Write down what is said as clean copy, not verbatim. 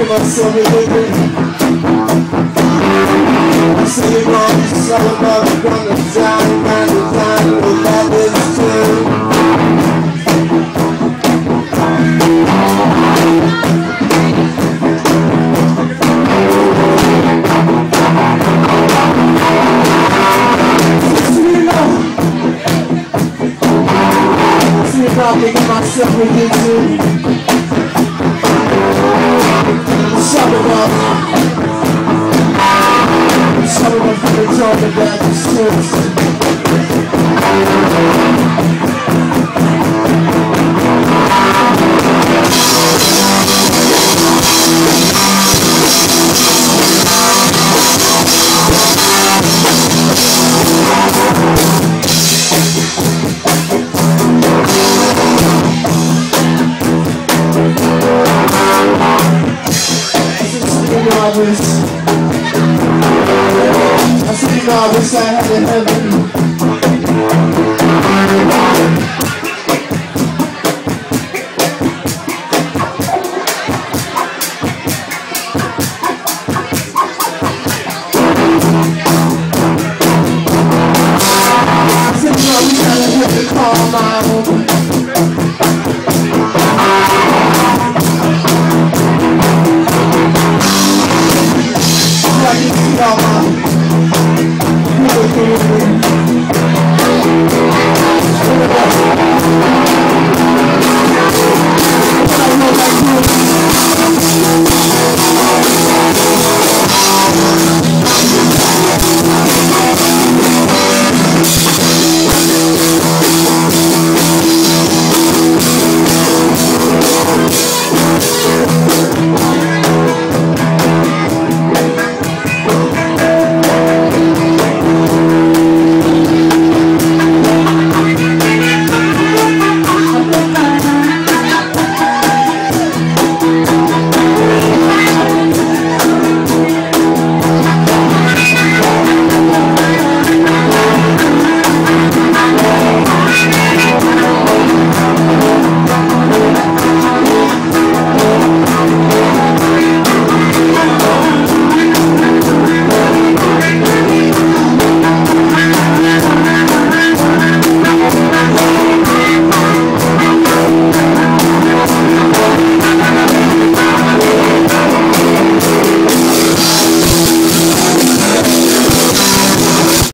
give myself a living. I say it wrong, it's all about the gonna die, man, the time, but that is true. See if I can get myself a living. Shut it up. Shut it up from the top of that distance. I see you, I wish I had a heaven. I see you, I wish I had a heaven call my own. I can see all my